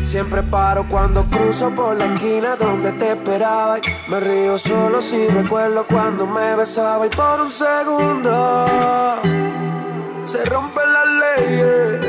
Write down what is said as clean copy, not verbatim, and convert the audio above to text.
Siempre paro cuando cruzo por la esquina donde te esperaba. Y me río solo si recuerdo cuando me besaba. Y por un segundo se rompen las leyes